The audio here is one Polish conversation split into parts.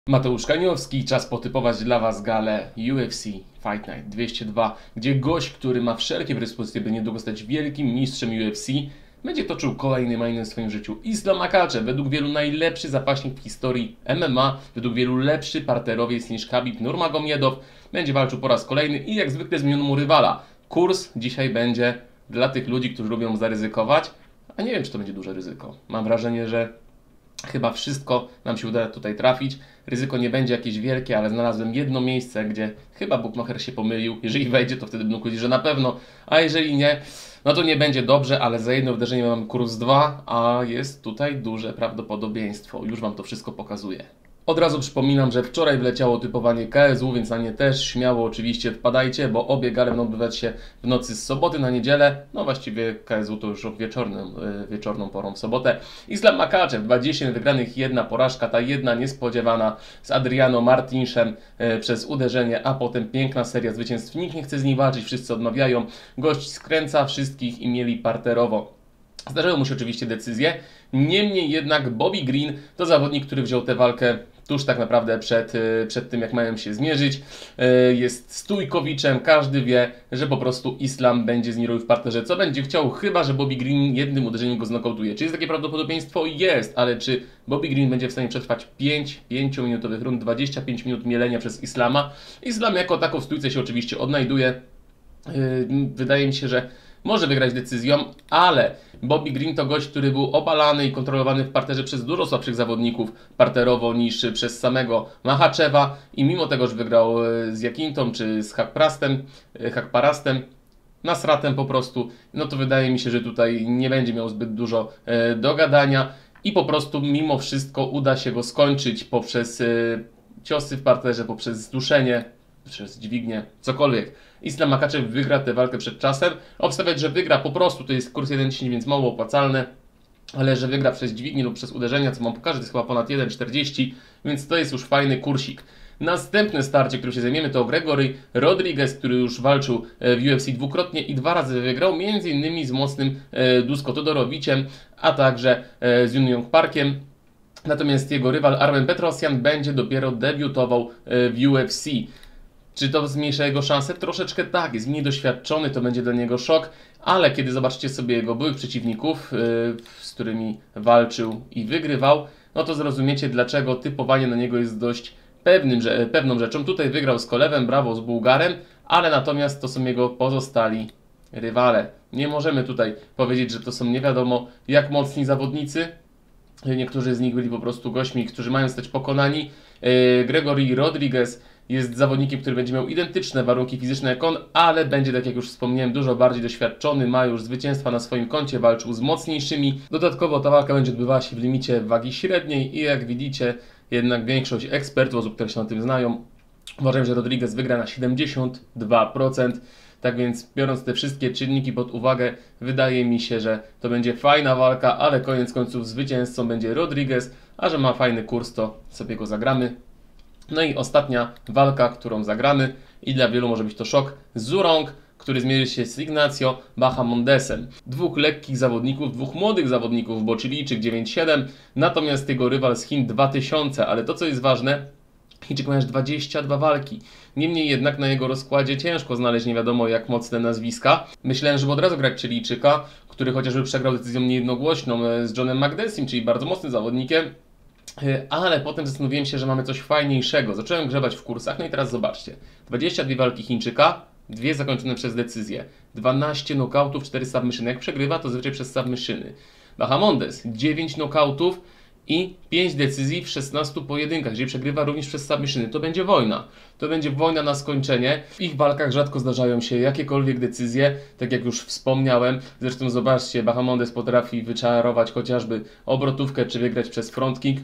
Mateusz Kaniowski, czas potypować dla Was galę UFC Fight Night 202, gdzie gość, który ma wszelkie predyspozycje, by niedługo stać wielkim mistrzem UFC, będzie toczył kolejny main event w swoim życiu. Islam Makhachev, według wielu najlepszy zapaśnik w historii MMA, według wielu lepszy parterowiec niż Khabib Nurmagomedov, będzie walczył po raz kolejny i jak zwykle zmieniono mu rywala. Kurs dzisiaj będzie dla tych ludzi, którzy lubią zaryzykować, a nie wiem, czy to będzie duże ryzyko. Mam wrażenie, że chyba wszystko nam się uda tutaj trafić. Ryzyko nie będzie jakieś wielkie, ale znalazłem jedno miejsce, gdzie chyba bookmacher się pomylił. Jeżeli wejdzie, to wtedy będą powiedzieć, że na pewno, a jeżeli nie, no to nie będzie dobrze, ale za jedno uderzenie mam kurs 2, a jest tutaj duże prawdopodobieństwo. Już Wam to wszystko pokazuję. Od razu przypominam, że wczoraj wleciało typowanie KSW, więc na nie też śmiało oczywiście wpadajcie, bo obie gale będą odbywać się w nocy z soboty na niedzielę. No właściwie KSW to już wieczorną porą w sobotę. Islam Makhachev, 20 wygranych, jedna porażka, ta jedna niespodziewana z Adriano Martinszem przez uderzenie, a potem piękna seria zwycięstw. Nikt nie chce z nim walczyć, wszyscy odmawiają. Gość skręca wszystkich i mieli parterowo. Zdarzały mu się oczywiście decyzje, niemniej jednak Bobby Green to zawodnik, który wziął tę walkę tuż tak naprawdę przed tym, jak mają się zmierzyć. Jest stójkowiczem, każdy wie, że po prostu Islam będzie z nim robił w parterze co będzie chciał, chyba że Bobby Green jednym uderzeniem go znokautuje. Czy jest takie prawdopodobieństwo? Jest, ale czy Bobby Green będzie w stanie przetrwać 5-minutowych rund, 25 minut mielenia przez Islama? Islam jako tako w stójce się oczywiście odnajduje. Wydaje mi się, że może wygrać decyzją, ale Bobby Green to gość, który był obalany i kontrolowany w parterze przez dużo słabszych zawodników parterowo niż przez samego Makhacheva i mimo tego, że wygrał z Jakintą czy z Haqparastem, Nasratem po prostu, no to wydaje mi się, że tutaj nie będzie miał zbyt dużo do gadania i po prostu mimo wszystko uda się go skończyć poprzez ciosy w parterze, poprzez zduszenie, przez dźwignię, cokolwiek. Islam Makhachev wygra tę walkę przed czasem. Obstawiać, że wygra po prostu, to jest kurs 1,10, więc mało opłacalny, ale że wygra przez dźwignię lub przez uderzenia, co Wam pokażę, to jest chyba ponad 1,40, więc to jest już fajny kursik. Następne starcie, którym się zajmiemy, to Gregory Rodriguez, który już walczył w UFC dwukrotnie i 2 razy wygrał, m.in. z mocnym Dusko Todorowiciem, a także z Jun Yong Parkiem. Natomiast jego rywal Armen Petrosyan będzie dopiero debiutował w UFC. Czy to zmniejsza jego szanse? Troszeczkę tak, jest mniej doświadczony, to będzie dla niego szok, ale kiedy zobaczycie sobie jego byłych przeciwników, z którymi walczył i wygrywał, no to zrozumiecie, dlaczego typowanie na niego jest dość pewną rzeczą. Tutaj wygrał z Kolewem, brawo, z Bułgarem, ale natomiast to są jego pozostali rywale. Nie możemy tutaj powiedzieć, że to są nie wiadomo jak mocni zawodnicy. Niektórzy z nich byli po prostu gośćmi, którzy mają zostać pokonani. Gregory Rodriguez jest zawodnikiem, który będzie miał identyczne warunki fizyczne jak on, ale będzie, tak jak już wspomniałem, dużo bardziej doświadczony, ma już zwycięstwa na swoim koncie, walczył z mocniejszymi. Dodatkowo ta walka będzie odbywała się w limicie wagi średniej i jak widzicie, jednak większość ekspertów, osób, które się na tym znają, uważają, że Rodriguez wygra na 72%. Tak więc biorąc te wszystkie czynniki pod uwagę, wydaje mi się, że to będzie fajna walka, ale koniec końców zwycięzcą będzie Rodriguez, a że ma fajny kurs, to sobie go zagramy. No i ostatnia walka, którą zagramy i dla wielu może być to szok, Zurong, który zmierzy się z Ignacio Bahamondesem. Dwóch lekkich zawodników, dwóch młodych zawodników, bo Chilijczyk 9-7, natomiast jego rywal z Chin 2000, ale to co jest ważne, Chińczyk ma już 22 walki. Niemniej jednak na jego rozkładzie ciężko znaleźć nie wiadomo jak mocne nazwiska. Myślałem, żeby od razu grać Chilijczyka, który chociażby przegrał decyzją niejednogłośną z Johnem Makdessim, czyli bardzo mocnym zawodnikiem. Ale potem zastanowiłem się, że mamy coś fajniejszego. Zacząłem grzebać w kursach, no i teraz zobaczcie. 22 walki Chińczyka, 2 zakończone przez decyzję. 12 knockoutów, 4 submissiony. Jak przegrywa, to zazwyczaj przez submissiony. Bahamondes, 9 knockoutów i 5 decyzji w 16 pojedynkach. Jeżeli przegrywa również przez submissiony, to będzie wojna. To będzie wojna na skończenie. W ich walkach rzadko zdarzają się jakiekolwiek decyzje, tak jak już wspomniałem. Zresztą zobaczcie, Bahamondes potrafi wyczarować chociażby obrotówkę, czy wygrać przez frontkick.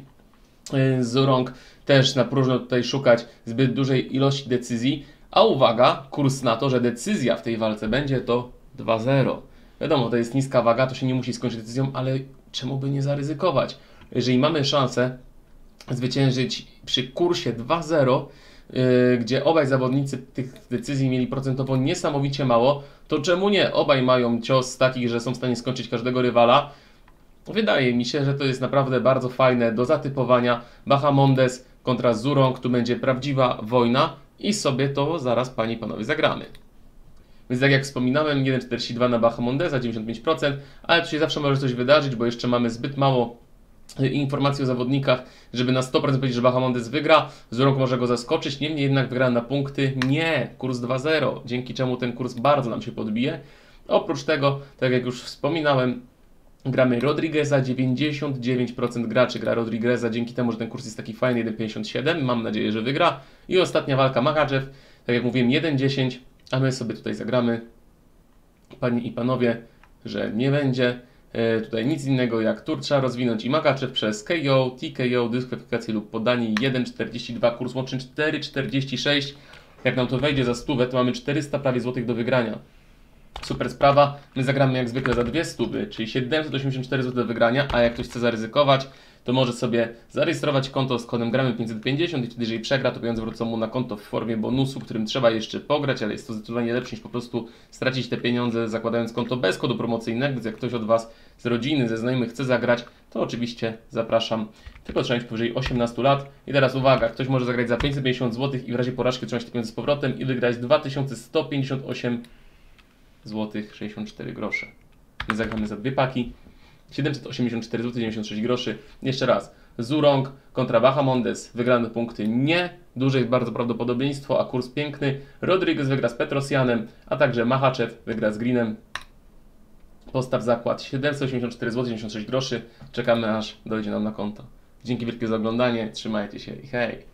Zurong też na próżno tutaj szukać zbyt dużej ilości decyzji, a uwaga, kurs na to, że decyzja w tej walce będzie to 2-0. Wiadomo, to jest niska waga, to się nie musi skończyć decyzją, ale czemu by nie zaryzykować? Jeżeli mamy szansę zwyciężyć przy kursie 2-0, gdzie obaj zawodnicy tych decyzji mieli procentowo niesamowicie mało, to czemu nie? Obaj mają cios takich, że są w stanie skończyć każdego rywala. Wydaje mi się, że to jest naprawdę bardzo fajne do zatypowania. Bahamondes kontra Zurong, tu będzie prawdziwa wojna i sobie to zaraz, panie i panowie, zagramy. Więc tak jak wspominałem, 1,42 na Bahamondesa, 95%, ale tu się zawsze może coś wydarzyć, bo jeszcze mamy zbyt mało informacji o zawodnikach, żeby na 100% powiedzieć, że Bahamondes wygra. Zurong może go zaskoczyć, niemniej jednak wygra na punkty. Nie, kurs 2,0, dzięki czemu ten kurs bardzo nam się podbije. Oprócz tego, tak jak już wspominałem, gramy Rodrigueza, 99% graczy gra Rodrigueza, dzięki temu, że ten kurs jest taki fajny, 1,57, mam nadzieję, że wygra. I ostatnia walka Makhachev, tak jak mówiłem, 1,10, a my sobie tutaj zagramy, panie i panowie, że nie będzie tutaj nic innego jak tur trzeba rozwinąć i Makhachev przez KO, TKO, dyskwalifikację lub podanie 1,42, kurs łączny 4,46. Jak nam to wejdzie za 100, to mamy 400 prawie złotych do wygrania. Super sprawa, my zagramy jak zwykle za 200, czyli 784 zł do wygrania, a jak ktoś chce zaryzykować, to może sobie zarejestrować konto z kodem gramy 550 i wtedy jeżeli przegra, to pieniądze wrócą mu na konto w formie bonusu, którym trzeba jeszcze pograć, ale jest to zdecydowanie lepsze niż po prostu stracić te pieniądze zakładając konto bez kodu promocyjnego, więc jak ktoś od Was z rodziny, ze znajomych chce zagrać, to oczywiście zapraszam, tylko trzeba mieć powyżej 18 lat. I teraz uwaga, ktoś może zagrać za 550 zł i w razie porażki otrzymać te pieniądze z powrotem i wygrać 2158 zł 64 grosze. My zagramy za dwie paki. 784 zł 96 groszy. Jeszcze raz. Zurong kontra Bahamondes. Wygrane punkty nie. Duże jest bardzo prawdopodobieństwo, a kurs piękny. Rodriguez wygra z Petrosjanem, a także Makhachev wygra z Greenem. Postaw zakład 784 zł 96 groszy. Czekamy aż dojdzie nam na konto. Dzięki wielkie za oglądanie. Trzymajcie się i hej!